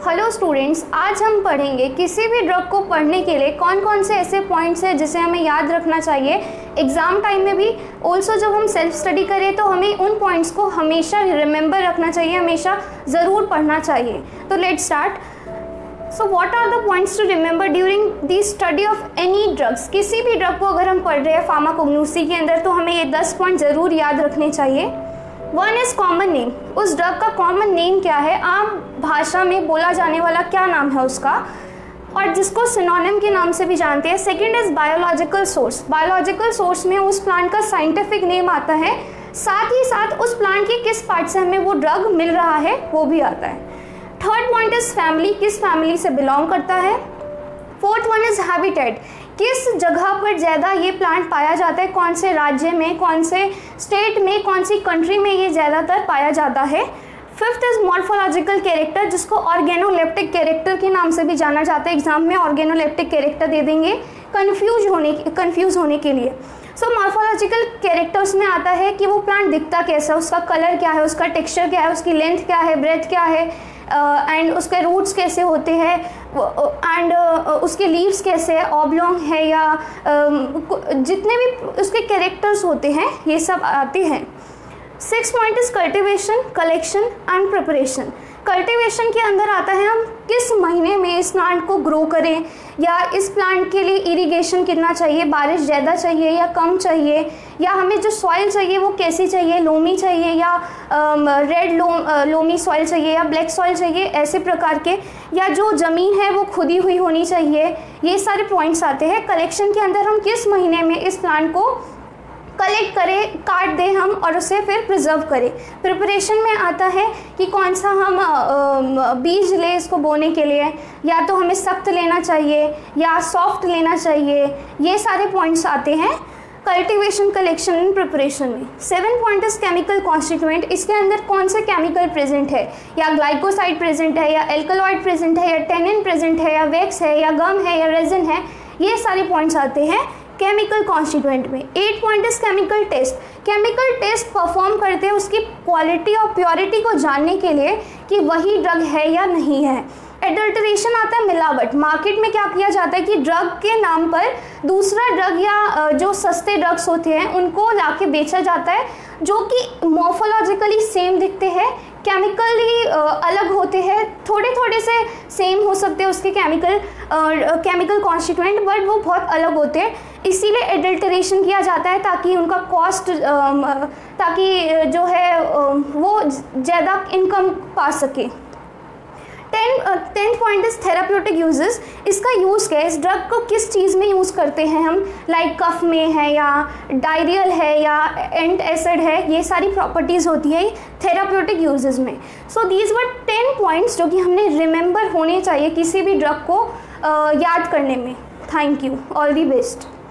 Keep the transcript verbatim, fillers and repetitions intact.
Hello students, आज हम पढ़ेंगे किसी भी ड्रग को पढ़ने के लिए कौन कौन से ऐसे पॉइंट्स हैं जिसे हमें याद रखना चाहिए एग्ज़ाम टाइम में भी। ऑल्सो जब हम सेल्फ स्टडी करें तो हमें उन पॉइंट्स को हमेशा रिमेंबर रखना चाहिए, हमेशा ज़रूर पढ़ना चाहिए। तो let's start. So what are the points to remember during the study of any drugs. किसी भी ड्रग को अगर हम पढ़ रहे हैं फार्माकोग्नोसी के अंदर तो हमें ये दस पॉइंट ज़रूर याद रखने चाहिए। वन इज़ कॉमन नेम, उस ड्रग का कॉमन नेम क्या है, आम भाषा में बोला जाने वाला क्या नाम है उसका, और जिसको सिनोनिम के नाम से भी जानते हैं। Second is biological source, biological source में उस प्लांट का साइंटिफिक नेम आता है, साथ ही साथ उस प्लांट के किस पार्ट से हमें वो ड्रग मिल रहा है वो भी आता है। थर्ड पॉइंट इज़ फैमिली, किस फैमिली से बिलोंग करता है। फोर्थ वन इज़ हैबिटेट, किस जगह पर ज़्यादा ये प्लांट पाया जाता है, कौन से राज्य में, कौन से स्टेट में, कौन सी कंट्री में ये ज़्यादातर पाया जाता है। फिफ्थ इज़ मॉर्फोलॉजिकल कैरेक्टर, जिसको ऑर्गेनोलेप्टिक कैरेक्टर के नाम से भी जाना जाता है। एग्जाम में ऑर्गेनोलेप्टिक कैरेक्टर दे देंगे कन्फ्यूज होने कंफ्यूज होने के लिए। सो मॉर्फोलॉजिकल कैरेक्टर्स में आता है कि वो प्लांट दिखता कैसा है, उसका कलर क्या है, उसका टेक्सचर क्या है, उसकी लेंथ क्या है, ब्रेथ क्या है, एंड uh, उसके रूट्स कैसे होते हैं, एंड uh, उसके लीव्स कैसे है, ऑब्लोंग है या uh, जितने भी उसके कैरेक्टर्स होते हैं ये सब आते हैं। Six point is cultivation, collection and preparation. Cultivation के अंदर आता है हम किस महीने में इस प्लांट को ग्रो करें, या इस प्लांट के लिए इरिगेशन कितना चाहिए, बारिश ज़्यादा चाहिए या कम चाहिए, या हमें जो सॉइल चाहिए वो कैसी चाहिए, लोमी चाहिए या रेड लो लोमी सॉइल चाहिए या ब्लैक सॉइल चाहिए, ऐसे प्रकार के, या जो ज़मीन है वो खुदी हुई होनी चाहिए। ये सारे पॉइंट्स आते हैं। कलेक्शन के अंदर हम किस महीने में इस प्लांट को कलेक्ट करें, काट दें हम और उसे फिर प्रिजर्व करें। प्रिपरेशन में आता है कि कौन सा हम बीज ले इसको बोने के लिए, या तो हमें सख्त लेना चाहिए या सॉफ्ट लेना चाहिए, ये सारे पॉइंट्स आते हैं कल्टीवेशन, कलेक्शन एंड प्रिपरेशन में। Seven point is chemical constituent, इसके अंदर कौन से केमिकल प्रेजेंट है, या ग्लाइकोसाइड प्रेजेंट है, या एल्कलॉइड प्रेजेंट है, या टेनिन प्रेजेंट है, या वैक्स है, या गम है, या रेजिन है, ये सारे पॉइंट्स आते हैं केमिकल कॉन्स्टिट्यूएंट में। Eight point is chemical test, chemical test perform करते हैं उसकी क्वालिटी और प्योरिटी को जानने के लिए कि वही ड्रग है या नहीं है। एडल्टरेशन आता है मिलावट, मार्केट में क्या किया जाता है कि ड्रग के नाम पर दूसरा ड्रग या जो सस्ते ड्रग्स होते हैं उनको लाके बेचा जाता है, जो कि मॉर्फोलॉजिकली सेम दिखते हैं, केमिकली अलग होते हैं, थोड़े थोड़े से सेम हो सकते हैं उसके केमिकल केमिकल कॉन्स्टिट्यूएंट, बट वो बहुत अलग होते हैं। इसीलिए एडल्टरेशन किया जाता है ताकि उनका कॉस्ट, ताकि जो है वो ज़्यादा इनकम पा सके। Tenth point is therapeutic uses, इसका यूज़ क्या है, इस ड्रग को किस चीज़ में यूज़ करते हैं हम, लाइक कफ में है या डायरियल है या एंट एसिड है, ये सारी प्रॉपर्टीज़ होती है थेराप्यूटिक यूजेस में। So these were ten points जो कि हमने रिमेंबर होने चाहिए किसी भी ड्रग को uh, याद करने में। Thank you, all the best.